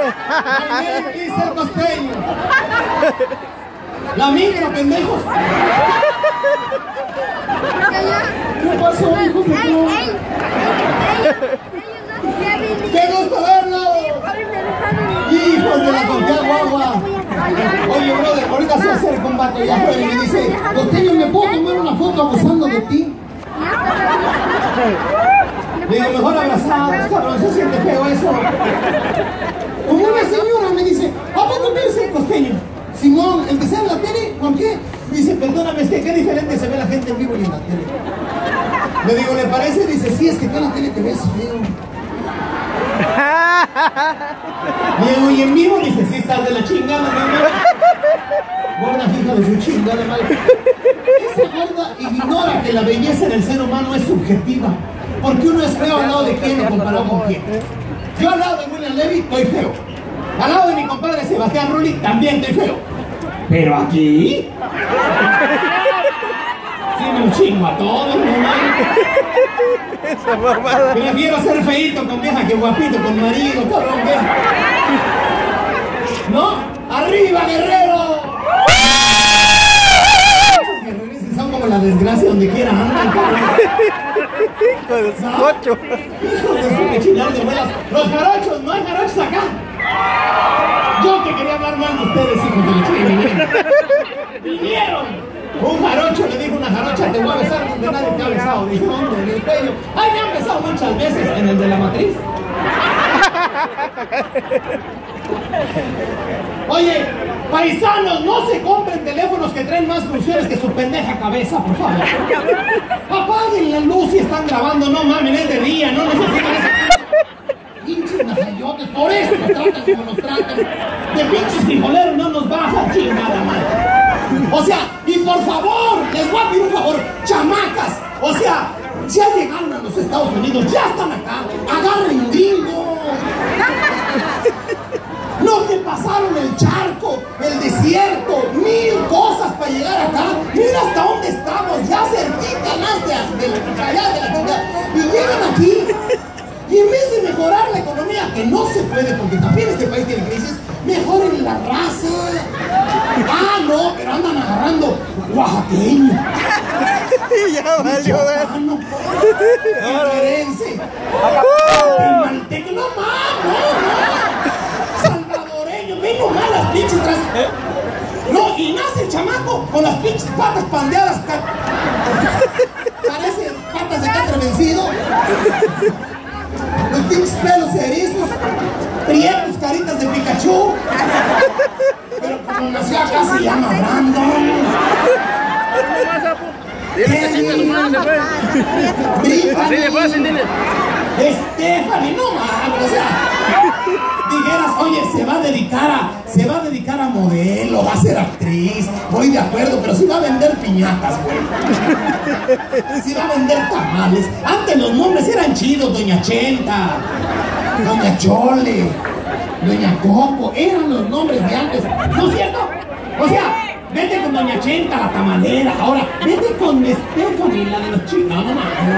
My name is el costeño. La migra, pendejos. ¿Qué pasó, hijos de tu? ¡Qué gusto verlo! ¡Hijos de la confianza guagua! Oye, brother, ahorita se acerca un vato allá afuera y me dice: costeño, ¿me puedo tomar una foto abusando de ti? Le digo: mejor abrazados, cabrón, se siente feo eso. Como una señora me dice: ¿a poco tú eres el costeño? Simón, el que sea en la tele, ¿con qué? Me dice: perdóname, es que qué diferente se ve la gente en vivo y en la tele. Le digo: ¿le parece? Dice: sí, es que tú en la tele te ves feo. Le digo: ¿y en vivo? Dice: sí, estás de la chingada, mi hermano. Buena hija de su chingada madre. Esa gorda ignora que la belleza del ser humano es subjetiva. Porque uno es feo al lado de quién o comparado con quién. Yo al lado de William Levy estoy feo. Al lado de mi compadre Sebastián Rulli también estoy feo. Pero aquí sí me chingo a todos, ¿no? Esa mamada. Prefiero ser feíto con vieja que guapito con marido, cabrón, vieja. ¿No? ¡Arriba, guerrero! Esos guerreros son como la desgracia donde quiera andan, cabrón. Hijo de su cocho. Hijos de su chingar de vuelas. Los jarochos, no hay jarochos acá. Yo que quería hablar mal de ustedes, hijos de la chingada. Vinieron. Un jarocho le dijo a una jarocha: te voy a besar donde nadie te ha besado. Dijo: ¿dónde? En el cuello. Ay, me han besado muchas veces. En el de la matriz. Oye, paisanos, no se compren teléfonos que traen más funciones que su pendeja cabeza, por favor. Apaguen la luz si están grabando. No mamen, es de día, no necesitan ese pinches nazayotes. Por eso nos tratan como nos tratan. De pinches frijoleros no nos baja, chingada madre. O sea, y por favor, les voy a pedir un favor, chamacas. O sea, ya llegaron a los Estados Unidos, ya están acá. Agarren gringo. No te pasaron el charco, el desierto, 1000 cosas para llegar acá. Mira hasta dónde estamos, ya cerquita más de allá de la ciudad. Y llegan aquí. Y en vez de mejorar la economía, que no se puede porque también este país tiene crisis, mejoren la raza. Ah, no, pero andan agarrando oaxaqueño. Ya valió, guerrerense, guatemalteco, no mames, no. Salvadoreño, vengo mal las pinches tras. No, y nace el chamaco con las pinches patas pandeadas. Parece patas de catre vencido. Los pinches pelos erizos, prietos, caritas de Pikachu. Pero como nació acá se llama Brandon. Stephanie, no mames, o sea, dijeras: oye, se va a dedicar a modelo, va a ser actriz, voy de acuerdo, pero sí va a vender piñatas, güey. Sí va a vender tamales. Antes los nombres eran chidos: Doña Chenta, Doña Chole, Doña Coco, eran los nombres de antes, ¿no es cierto? O sea, vete con Doña Chenta, la tamalera. Ahora, vete con Stephanie, la de los chicos. No,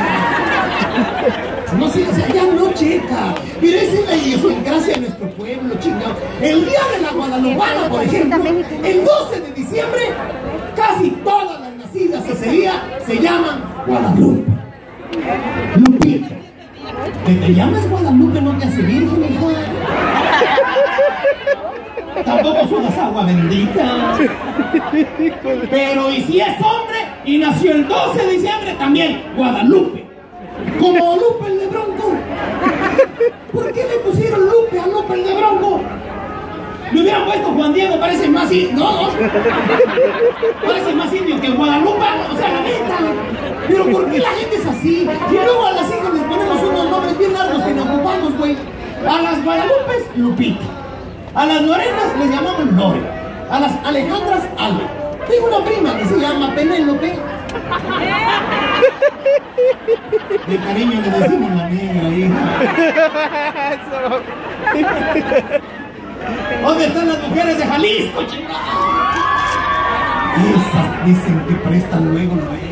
no sé, o sea, ya no checa. Pero esa es la idiosincrasia de nuestro pueblo, chingado. El día de la Guadalupana, por ejemplo, el 12 de diciembre, casi todas las nacidas ese día se llaman Guadalupe. Lupita. Que te llamas Guadalupe no te hace virgen, hijo. Tampoco sudas agua bendita. Pero y si es hombre y nació el 12 de diciembre, también Guadalupe. Como Lupe el de Bronco. ¿Por qué le pusieron Lupe a Lupe el de Bronco? Le hubieran puesto Juan Diego, parece más indio. No, parece más indio que Guadalupe, o sea, la neta. Pero ¿por qué la gente es así? Y luego a las hijas les ponemos unos nombres bien largos que nos ocupamos, güey. A las Guadalupes, Lupita. A las Lorenas les llamamos Lore. A las Alejandras, Ale. Tengo una prima que se llama Penélope. De cariño le decimos la negra, hija. ¿Dónde están las mujeres de Jalisco, chingada? Esas dicen que prestan luego.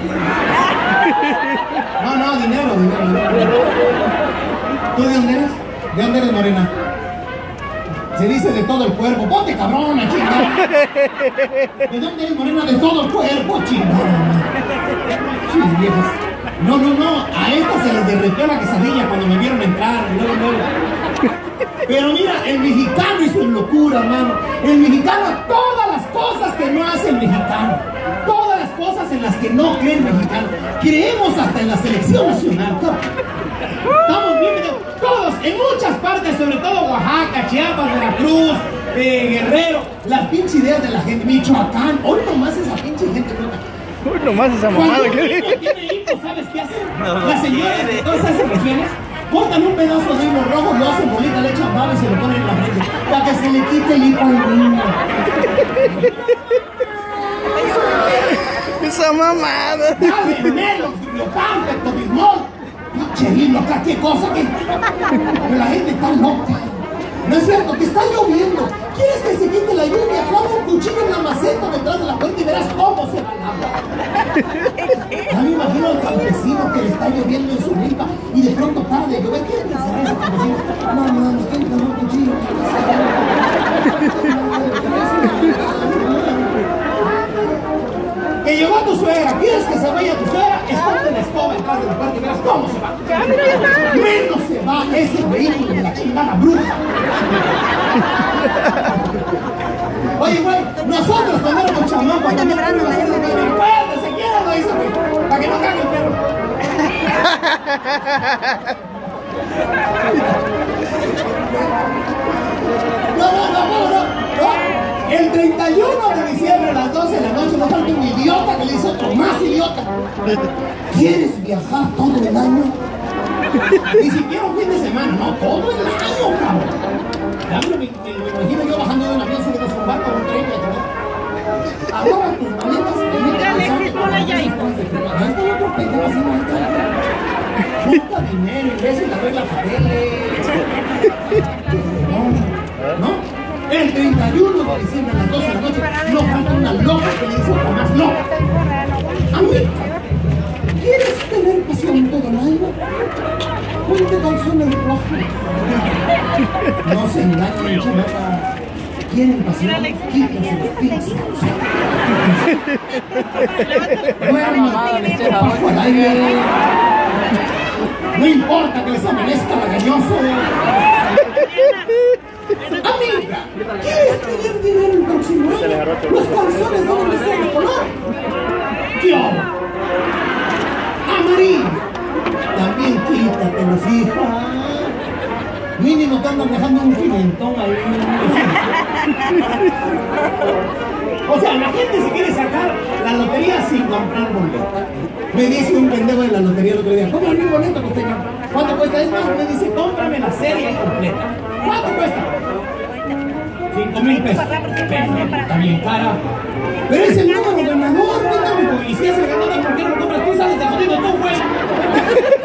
No, dinero. ¿Tú de dónde eres? ¿De dónde eres, morena? Se dice de todo el cuerpo. Ponte cabrona, chingada. ¿De dónde eres, morena? De todo el cuerpo, chingada. Chis, viejas. No. A esta se les derretió la quesadilla cuando me vieron entrar. No. Pero mira, el mexicano y su locura, hermano. El mexicano, todas las cosas que no hace el mexicano. Todas las cosas en las que no cree el mexicano. Creemos hasta en la selección nacional. Estamos bien, todos, en muchas partes, sobre todo Oaxaca, Chiapas, Veracruz, Guerrero, las pinches ideas de la gente, Michoacán, hoy nomás esa pinche gente loca. Uy, nomás esa mamada. Cuando un hijo tiene hijos, ¿sabes qué hacen? Las señoras de todas esas regiones cortan un pedazo de hilo rojo, lo hacen bolita, le echan baba y se lo ponen en la frente para que se le quite el hijo al niño. Esa mamada. Dale, Melox, Glopam, Pepto-Bismol. Pinche hilo acá, qué cosa que... Pero la gente está loca. No es cierto, que está lloviendo. ¿Quieres que se quite la lluvia? Clava un cuchillo en la maceta detrás de la puerta y verás cómo se va el agua. Ya me imagino al campesino que le está lloviendo en su milpa y de pronto para de llover. ¿Quién pensará ese campesino? No, ¿quién clava un cuchillo? Que llegó tu suegra, ¿quieres que se vaya tu suegra? Esconde la escoba detrás de la puerta y verás cómo se va. Menos se va ese vehículo de la chingada bruja. Oye, güey, nosotros cuando éramos chamacos también tuvimos que hacer que acuérdese, ¿quién lo hizo, güey? Para que no cague el perro. No. El 31 de diciembre a las 12 de la noche no falta un idiota que le dice otro más idiota. ¿Quieres viajar todo el año? Ni siquiera un fin de semana, no, todo el año, cabrón. Ya me lo imagino yo bajando de un avión, subiendo a un barco, un tren, ahora tus maletas. Ya, Alexis, ponla ya, hijo. Ya está el otro pendejo así, junta dinero, imbécil, arregla papeles. ¿No? El 31 de diciembre a las 12 de la noche no falta una loca que le dice otra más loca. Amiga, ¿quieres tener pasión todo el año? Ponte calzones rojos. No se engañen, chamaca. ¿Quieren pasión? Quítense los pinches. Duerman bajo el aire. No importa que les amanezca lagañoso. Amiga, ¿quieres tener dinero el próximo año? Los calzones deben de ser de color. ¿Qué hago? Amarillo. También quítatelos, hija. Mínimo te andan dejando un pimentón ahí. O sea, la gente se quiere sacar la lotería sin comprar boleta. Me dice un pendejo de la lotería el otro día, ¿cómo es mi boleto, costeño? ¿Cuánto cuesta? Es más, me dice, cómprame la serie completa. ¿Cuánto cuesta? 5,000 pesos. Está bien cara. Pero es el número ganador, pendejo. Y si es el ganador, ¿por qué no lo compras tú? Sales de jodido tú, güey.